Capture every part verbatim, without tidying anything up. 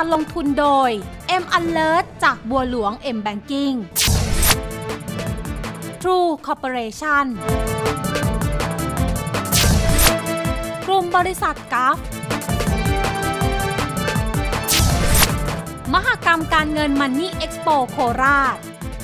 ลงทุนโดย M Alert จากบัวหลวง M Banking True Corporation กลุ่มบริษัทกัฟมหกรรมการเงินมันนี่เอ็กซ์โปโคราช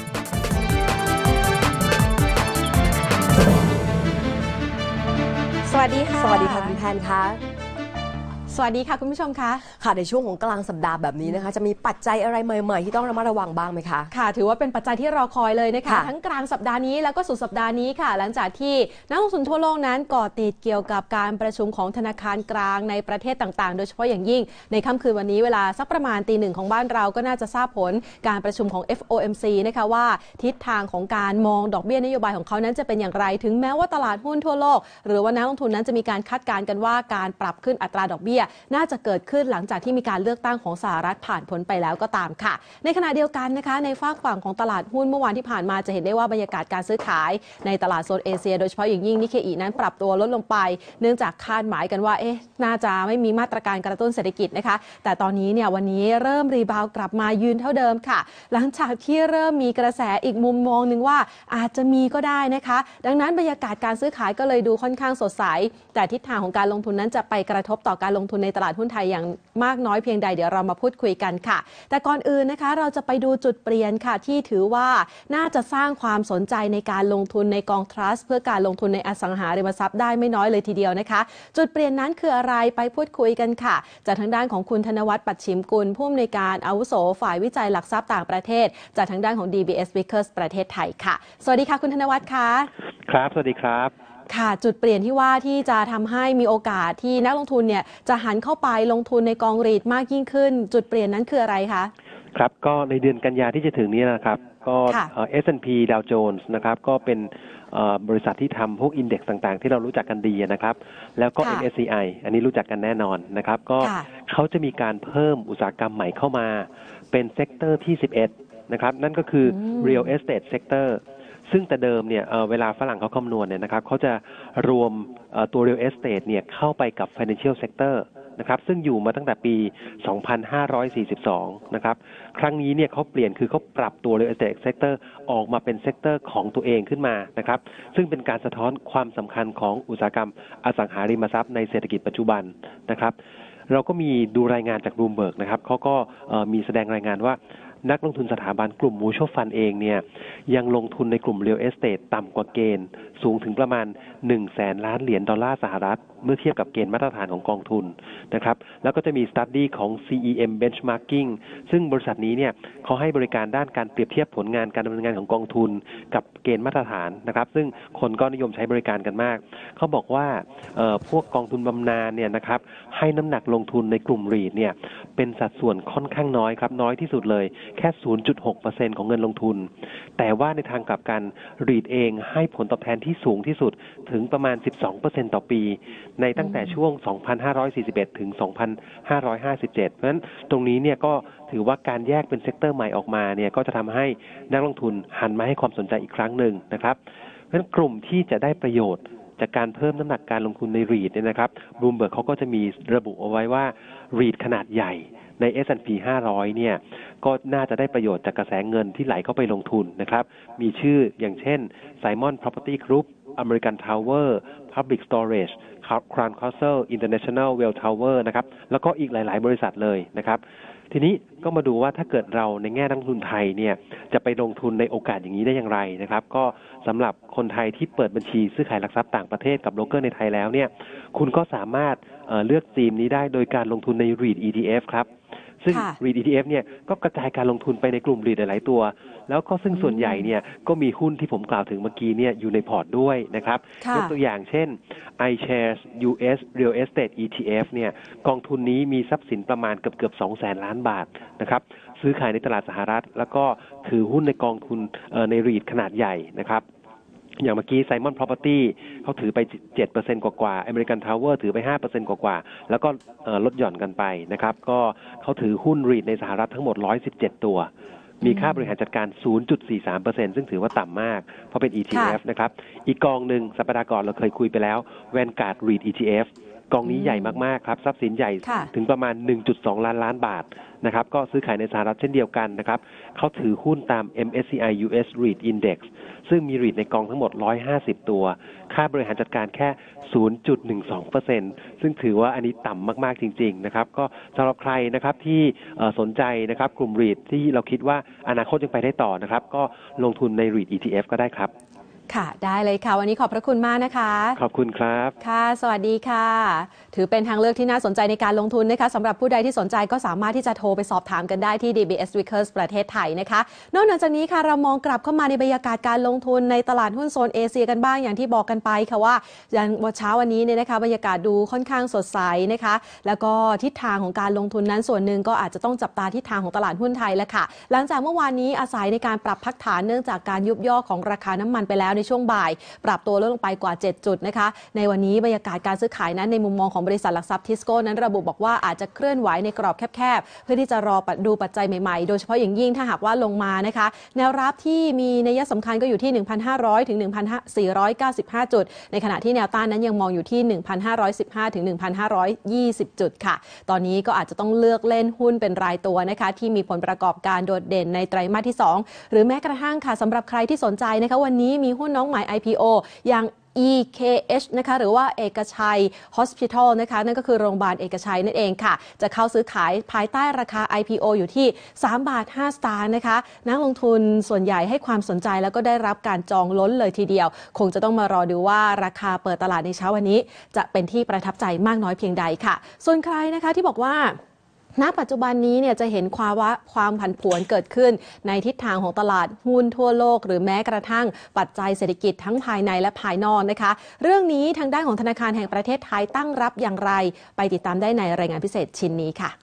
สวัสดีค่ะสวัสดีค่ะคุณแพนคะสวัสดีค่ะคุณผู้ชมคะค่ะในช่วงของกลางสัปดาห์แบบนี้นะคะจะมีปัจจัยอะไรใหม่ๆที่ต้องระมัดระวังบ้างไหมคะค่ะถือว่าเป็นปัจจัยที่รอคอยเลยนะคะทั้งกลางสัปดาห์นี้แล้วก็สุดสัปดาห์นี้ค่ะหลังจากที่นักลงทุนทั่วโลกนั้นก่อติดเกี่ยวกับการประชุมของธนาคารกลางในประเทศต่างๆโดยเฉพาะอย่างยิ่งในค่ำคืนวันนี้เวลาสักประมาณตีหนึ่งของบ้านเราก็น่าจะทราบผลการประชุมของ เอฟ โอ เอ็ม ซี นะคะว่าทิศทางของการมองดอกเบี้ยนโยบายของเขานั้นจะเป็นอย่างไรถึงแม้ว่าตลาดหุ้นทั่วโลกหรือว่านักลงทุนนั้นจะมีการคาดการณ์กันว่าการปรับขึ้นอัตราดอกเบี้ยน่าจะเกิดขึ้นหลังจากที่มีการเลือกตั้งของสหรัฐผ่านพ้นไปแล้วก็ตามค่ะในขณะเดียวกันนะคะในฝากฝั่งของตลาดหุ้นเมื่อวานที่ผ่านมาจะเห็นได้ว่าบรรยากาศการซื้อขายในตลาดโซนเอเชียโดยเฉพาะอย่างยิ่งนิเคอินั้นปรับตัวลดลงไปเนื่องจากคาดหมายกันว่าเอ๊ะน่าจะไม่มีมาตรการกระตุ้นเศรษฐกิจนะคะแต่ตอนนี้เนี่ยวันนี้เริ่มรีบาวกลับมายืนเท่าเดิมค่ะหลังจากที่เริ่มมีกระแสอีกมุมมองนึงว่าอาจจะมีก็ได้นะคะดังนั้นบรรยากาศการซื้อขายก็เลยดูค่อนข้างสดใสแต่ทิศทางของการลงทุนนั้นจะไปกระทบต่อการลงทุนในตลาดหุ้นไทยอย่างมากน้อยเพียงใดเดี๋ยวเรามาพูดคุยกันค่ะแต่ก่อนอื่นนะคะเราจะไปดูจุดเปลี่ยนค่ะที่ถือว่าน่าจะสร้างความสนใจในการลงทุนในกองทรัสต์เพื่อการลงทุนในอสังหาริมทรัพย์ได้ไม่น้อยเลยทีเดียวนะคะจุดเปลี่ยนนั้นคืออะไรไปพูดคุยกันค่ะจากทางด้านของคุณธนวัฒน์ปัจฉิมกุลผู้อำนวยการอาวุโสฝ่ายวิจัยหลักทรัพย์ต่างประเทศจากทางด้านของ ดี บี เอส Vickers ประเทศไทยค่ะสวัสดีค่ะคุณธนวัฒน์ค่ะครับสวัสดีครับค่ะจุดเปลี่ยนที่ว่าที่จะทำให้มีโอกาสที่นักลงทุนเนี่ยจะหันเข้าไปลงทุนในกองรีทมากยิ่งขึ้นจุดเปลี่ยนนั้นคืออะไรคะครับก็ในเดือนกันยาที่จะถึงนี้นะครับก็เอส แอนด์ พี Dow Jones นะครับก็เป็นบริษัทที่ทำพวกอินเด็กซ์ต่างๆที่เรารู้จักกันดีนะครับแล้วก็ เอ็ม เอส ซี ไอ อันนี้รู้จักกันแน่นอนนะครับก็เขาจะมีการเพิ่มอุตสาหกรรมใหม่เข้ามาเป็นเซกเตอร์ที่สิบเอ็ดนะครับนั่นก็คือ Real Estate Sectorซึ่งแต่เดิมเนี่ยเวลาฝรั่งเขาคำนวณเนี่ยนะครับเขาจะรวมตัว real estate เนี่ยเข้าไปกับ financial sector นะครับซึ่งอยู่มาตั้งแต่ปี สองพันห้าร้อยสี่สิบสอง นะครับครั้งนี้เนี่ยเขาเปลี่ยนคือเขาปรับตัว real estate sector ออกมาเป็น sector ของตัวเองขึ้นมานะครับซึ่งเป็นการสะท้อนความสำคัญของอุตสาหกรรมอสังหาริมทรัพย์ในเศรษฐกิจปัจจุบันนะครับเราก็มีดูรายงานจาก Bloomberg นะครับเขาก็มีแสดงรายงานว่านักลงทุนสถาบันกลุ่ม Mutual Fund เองเนี่ยยังลงทุนในกลุ่ม Real Estate ต่ำกว่าเกณฑ์สูงถึงประมาณ หนึ่งแสนล้านเหรียญดอลลาร์สหรัฐเมื่อเทียบกับเกณฑ์มาตรฐานของกองทุนนะครับแล้วก็จะมี study ของ ซี อี เอ็ม Benchmarking ซึ่งบริษัทนี้เนี่ยเขาให้บริการด้านการเปรียบเทียบผลงานการดำเนินงานของกองทุนกับเกณฑ์มาตรฐานนะครับซึ่งคนก็นิยมใช้บริการกันมากเขาบอกว่าเอ่อพวกกองทุนบำนาญเนี่ยนะครับให้น้ำหนักลงทุนในกลุ่ม รีท เนี่ยเป็นสัดส่วนค่อนข้างน้อยครับน้อยที่สุดเลยแค่ ศูนย์จุดหกเปอร์เซ็นต์ ของเงินลงทุนแต่ว่าในทางกลับกัน รีท เองให้ผลตอบแทนที่สูงที่สุดถึงประมาณ สิบสองเปอร์เซ็นต์ ต่อปีในตั้งแต่ช่วง สองพันห้าร้อยสี่สิบเอ็ด ถึง สองพันห้าร้อยห้าสิบเจ็ด เพราะฉะนั้นตรงนี้เนี่ยก็ถือว่าการแยกเป็นเซกเตอร์ใหม่ออกมาเนี่ยก็จะทำให้นักลงทุนหันมาให้ความสนใจอีกครั้งหนึ่งนะครับเพราะฉะนั้นกลุ่มที่จะได้ประโยชน์จากการเพิ่มน้ำหนักการลงทุนใน รีท เนี่ยนะครับ Bloomberg เขาก็จะมีระบุเอาไว้ว่า รีท ขนาดใหญ่ใน เอส แอนด์ พี ห้าร้อยเนี่ยก็น่าจะได้ประโยชน์จากกระแสเงินที่ไหลเข้าไปลงทุนนะครับมีชื่ออย่างเช่น Simon Property Group American Tower Public Storage Crown Castle International Well Tower นะครับแล้วก็อีกหลายๆบริษัทเลยนะครับทีนี้ก็มาดูว่าถ้าเกิดเราในแง่นักลงทุนไทยเนี่ยจะไปลงทุนในโอกาสอย่างนี้ได้อย่างไรนะครับก็สำหรับคนไทยที่เปิดบัญชีซื้อขายหลักทรัพย์ต่างประเทศกับโบรกเกอร์ในไทยแล้วเนี่ยคุณก็สามารถ เอ่อ เลือกธีมนี้ได้โดยการลงทุนใน รีท อี ที เอฟ ครับซึ่ง รีท อี ที เอฟ เนี่ยก็กระจายการลงทุนไปในกลุ่ม รีท หลายๆตัวแล้วก็ซึ่งส่วนใหญ่เนี่ยก็มีหุ้นที่ผมกล่าวถึงเมื่อกี้เนี่ยอยู่ในพอร์ตด้วยนะครับยกตัวอย่างเช่น iShares ยู เอส Real Estate อี ที เอฟ เนี่ยกองทุนนี้มีทรัพย์สินประมาณเกือบๆ สองแสนล้านบาทนะครับซื้อขายในตลาดสหรัฐแล้วก็ถือหุ้นในกองทุนเอ่อใน รีท ขนาดใหญ่นะครับอย่างเมื่อกี้ Simon Property เขาถือไป เจ็ดเปอร์เซ็นต์ กว่าๆ American Tower ถือไป ห้าเปอร์เซ็นต์ กว่าๆแล้วก็ลดหย่อนกันไปนะครับก็เขาถือหุ้น รีท ในสหรัฐทั้งหมดหนึ่งร้อยสิบเจ็ดตัวมีค่าบริหารจัดการ ศูนย์จุดสี่สามเปอร์เซ็นต์ ซึ่งถือว่าต่ำมากเพราะเป็น อี ที เอฟ นะครับอีกกองหนึ่งสัปดาห์ก่อนเราเคยคุยไปแล้ว Vanguard รีท อี ที เอฟกองนี้ใหญ่มากๆครับทรัพย์สินใหญ่ถึงประมาณ หนึ่งจุดสอง ล้านล้านบาทนะครับก็ซื้อขายในสหรัฐเช่นเดียวกันนะครับเขาถือหุ้นตาม เอ็ม เอส ซี ไอ ยู เอส รีท Index ซึ่งมี รีท ในกองทั้งหมดหนึ่งร้อยห้าสิบตัวค่าบริหารจัดการแค่ ศูนย์จุดหนึ่งสองเปอร์เซ็นต์ ซึ่งถือว่าอันนี้ต่ำมากๆจริงๆนะครับก็สำหรับใครนะครับที่สนใจนะครับกลุ่ม รีท ที่เราคิดว่าอนาคตยังไปได้ต่อนะครับก็ลงทุนใน รีท อี ที เอฟ ก็ได้ครับค่ะได้เลยค่ะวันนี้ขอบพระคุณมากนะคะขอบคุณครับค่ะสวัสดีค่ะถือเป็นทางเลือกที่น่าสนใจในการลงทุนนะคะสำหรับผู้ใดที่สนใจก็สามารถที่จะโทรไปสอบถามกันได้ที่ ดี บี เอส Vickers ประเทศไทยนะคะนอกจากนี้ค่ะเรามองกลับเข้ามาในบรรยากาศการลงทุนในตลาดหุ้นโซนเอเชียกันบ้างอย่างที่บอกกันไปค่ะว่าอย่างวันเช้าวันนี้เนี่ยนะคะบรรยากาศดูค่อนข้างสดใสนะคะแล้วก็ทิศทางของการลงทุนนั้นส่วนหนึ่งก็อาจจะต้องจับตาทิศทางของตลาดหุ้นไทยแล้วค่ะหลังจากเมื่อวานนี้อาศัยในการปรับพักฐานเนื่องจากการยุบย่อของราคาน้ำมันไปแล้วในช่วงบ่ายปรับตัวลดลงไปกว่าเจ็ดจุดนะคะในวันนี้บรรยากาศการซื้อขายนั้นในมุมมองของบริษัทหลักทรัพย์ทิสโก้นั้นระบุบอกว่าอาจจะเคลื่อนไหวในกรอบแคบๆเพื่อที่จะรอดูปัจจัยใหม่ๆโดยเฉพาะอย่างยิ่งถ้าหากว่าลงมานะคะแนวรับที่มีนัยสำคัญก็อยู่ที่ หนึ่งพันห้าร้อย ถึง หนึ่งพันสี่ร้อยเก้าสิบห้า จุดในขณะที่แนวต้านนั้นยังมองอยู่ที่ หนึ่งพันห้าร้อยสิบห้า ถึง หนึ่งพันห้าร้อยยี่สิบ จุดค่ะตอนนี้ก็อาจจะต้องเลือกเล่นหุ้นเป็นรายตัวนะคะที่มีผลประกอบการโดดเด่นในไตรมาสที่สองหรือแม้กระทั่งค่ะสำหรับใครที่สนใจนะคะวันนี้มีหุ้นน้องใหม่ ไอ พี โอ อย่างอี เค เอช นะคะหรือว่าเอกชัย Hospital นะคะนั่นก็คือโรงพยาบาลเอกชัยนั่นเองค่ะจะเข้าซื้อขายภายใต้ราคา ไอ พี โอ อยู่ที่สามบาทห้าสตางค์นะคะนักลงทุนส่วนใหญ่ให้ความสนใจแล้วก็ได้รับการจองล้นเลยทีเดียวคงจะต้องมารอดูว่าราคาเปิดตลาดในเช้าวันนี้จะเป็นที่ประทับใจมากน้อยเพียงใดค่ะส่วนใครนะคะที่บอกว่าณปัจจุบันนี้เนี่ยจะเห็นความว่าความผันผวนเกิดขึ้นในทิศทางของตลาดหุ้นทั่วโลกหรือแม้กระทั่งปัจจัยเศรษฐกิจทั้งภายในและภายนอกนะคะเรื่องนี้ทางด้านของธนาคารแห่งประเทศไทยตั้งรับอย่างไรไปติดตามได้ในรายงานพิเศษชิ้นนี้ค่ะ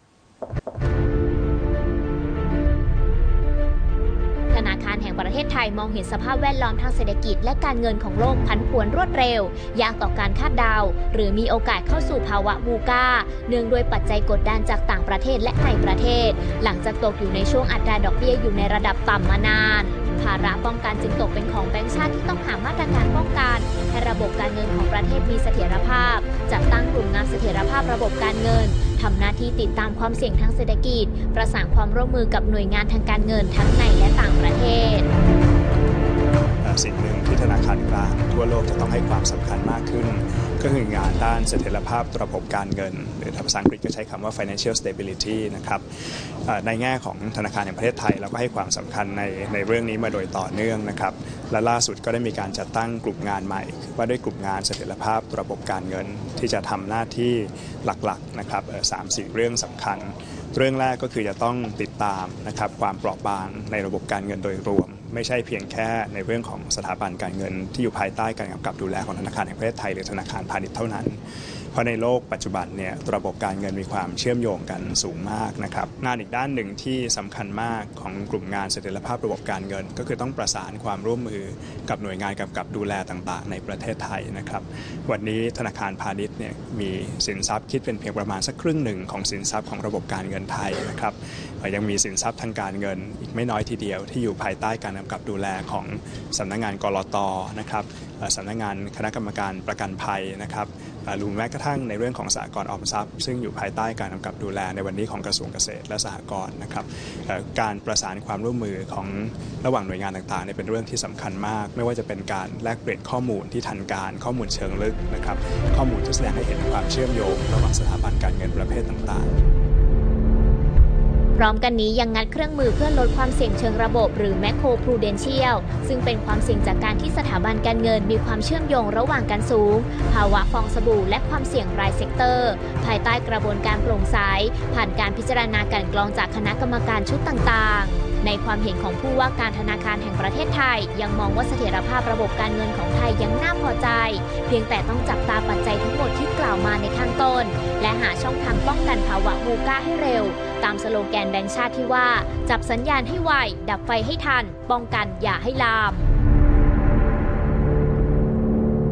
ธนาคารแห่งประเทศไทยมองเห็นสภาพแวดล้อมทางเศรษฐกิจและการเงินของโลกผันผวนรวดเร็วยากต่อการคาดเดาหรือมีโอกาสเข้าสู่ภาวะวูกาเนื่องด้วยปัจจัยกดดันจากต่างประเทศและในประเทศหลังจากตกอยู่ในช่วงอัตราดอกเบี้ยอยู่ในระดับต่ำมานานภาระป้องกันจึงตกเป็นของแบงก์ชาติที่ต้องหามาตรการป้องกันให้ระบบการเงินของประเทศมีเสถียรภาพจัดตั้งกลุ่มงานเสถียรภาพระบบการเงินทำหน้าที่ติดตามความเสี่ยงทางเศรษฐกิจประสานความร่วมมือกับหน่วยงานทางการเงินทั้งในและต่างประเทศสิ่งหนึ่งที่ธนาคารกลางทั่วโลกจะต้องให้ความสำคัญมากขึ้นก็คืองานด้านเสถียรภาพระบบการเงินหรือภาษาอังกฤษก็ใช้คำว่า financial stability นะครับในแง่ของธนาคารแห่งประเทศไทยเราก็ให้ความสำคัญในในเรื่องนี้มาโดยต่อเนื่องนะครับและล่าสุดก็ได้มีการจัดตั้งกลุ่มงานใหม่ว่าด้วยกลุ่มงานเสถียรภาพระบบการเงินที่จะทำหน้าที่หลักๆนะครับสามสี่เรื่องสำคัญเรื่องแรกก็คือจะต้องติดตามนะครับความเปราะบางในระบบการเงินโดยรวมไม่ใช่เพียงแค่ในเรื่องของสถาบันการเงินที่อยู่ภายใต้การกำกับดูแลของธนาคารแห่งประเทศไทยหรือธนาคารพาณิชย์เท่านั้นเพราะในโลกปัจจุบันเนี่ยระบบการเงินมีความเชื่อมโยงกันสูงมากนะครับงานอีกด้านหนึ่งที่สำคัญมากของกลุ่มงานเสถียรภาพระบบการเงินก็คือต้องประสานความร่วมมือกับหน่วยงานกำกับดูแลต่างๆในประเทศไทยนะครับวันนี้ธนาคารพาณิชย์เนี่ยมีสินทรัพย์คิดเป็นเพียงประมาณสักครึ่งหนึ่งของสินทรัพย์ของระบบการเงินไทยนะครับยังมีสินทรัพย์ทางการเงินอีกไม่น้อยทีเดียวที่อยู่ภายใต้การกำกับดูแลของสำนักงานกลต.นะครับสำนักงานคณะกรรมการประกันภัยนะครับรวมแม้กระทั่งในเรื่องของสหกรณ์ออมทรัพย์ซึ่งอยู่ภายใต้การกำกับดูแลในวันนี้ของกระทรวงเกษตรและสหกรณ์นะครับการประสานความร่วมมือของระหว่างหน่วยงานต่างๆเป็นเรื่องที่สำคัญมากไม่ว่าจะเป็นการแลกเปลี่ยนข้อมูลที่ทันการข้อมูลเชิงลึกนะครับข้อมูลที่แสดงให้เห็นความเชื่อมโยงระหว่างสถาบันการเงินประเภทต่างๆพร้อมกันนี้ยังงัดเครื่องมือเพื่อลดความเสี่ยงเชิงระบบหรือ Macro Prudential ซึ่งเป็นความเสี่ยงจากการที่สถาบันการเงินมีความเชื่อมโยงระหว่างกันสูงภาวะฟองสบู่และความเสี่ยงรายเซกเตอร์ภายใต้กระบวนการโปร่งใสผ่านการพิจารณาการกรองจากคณะกรรมการชุดต่างๆในความเห็นของผู้ว่าการธนาคารแห่งประเทศไทยยังมองว่าเสถียรภาพระบบการเงินของไทยยังน่าพอใจเพียงแต่ต้องจับตาปัจจัยทั้งหมดที่กล่าวมาในข้างต้นและหาช่องทางป้องกันภาวะวูก้าให้เร็วตามสโลแกนแบงก์ชาติที่ว่าจับสัญญาณให้ไวดับไฟให้ทันป้องกันอย่าให้ลาม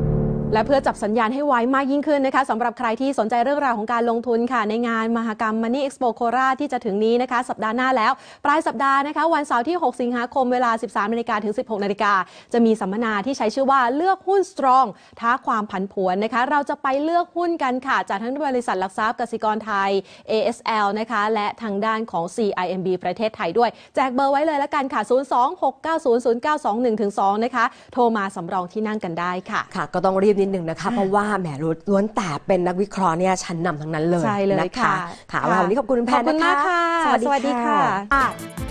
และเพื่อจับสัญญาณให้ไวมากยิ่งขึ้นนะคะสำหรับใครที่สนใจเรื่องราวของการลงทุนค่ะในงานมหกรรม Money Expo โคราชที่จะถึงนี้นะคะสัปดาห์หน้าแล้วปลายสัปดาห์นะคะวันเสาร์ที่หกสิงหาคมเวลา สิบสามนาฬิกา ถึง สิบหกนาฬิกาจะมีสัมมนาที่ใช้ชื่อว่าเลือกหุ้น Strong ท้าความผันผวนนะคะเราจะไปเลือกหุ้นกันค่ะจากทั้งบริษัทหลักทรัพย์กสิกรไทย เอ เอส แอล นะคะและทางด้านของ ซี ไอ เอ็ม บี ประเทศไทยด้วยแจกเบอร์ไว้เลยละกันค่ะ ศูนย์ สอง หก เก้า ศูนย์ ศูนย์ เก้า สอง หนึ่ง ถึง สอง นะคะโทรมาสำรองที่นั่งกันได้ค่ะค่ะก็ต้องรีบนิดนึงนะคะเพราะว่าแหมล้วนแต่เป็นนักวิเคราะห์เนี่ยชั้นนำทั้งนั้นเลยใช่เลยนะคะค่ะค่ะวันนี้ขอบคุณคุณแพนนะคะขอบคุณมากค่ะสวัสดีค่ะ